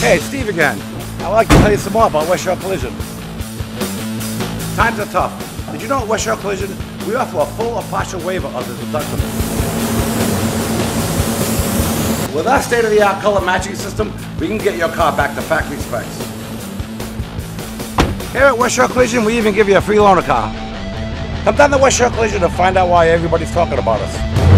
Hey, it's Steve again. I'd like to tell you some more about West Shore Collision. Times are tough. Did you know at West Shore Collision, we offer a full or partial waiver of the deductible. With our state-of-the-art color matching system, we can get your car back to factory specs. Here at West Shore Collision, we even give you a free loaner car. Come down to West Shore Collision to find out why everybody's talking about us.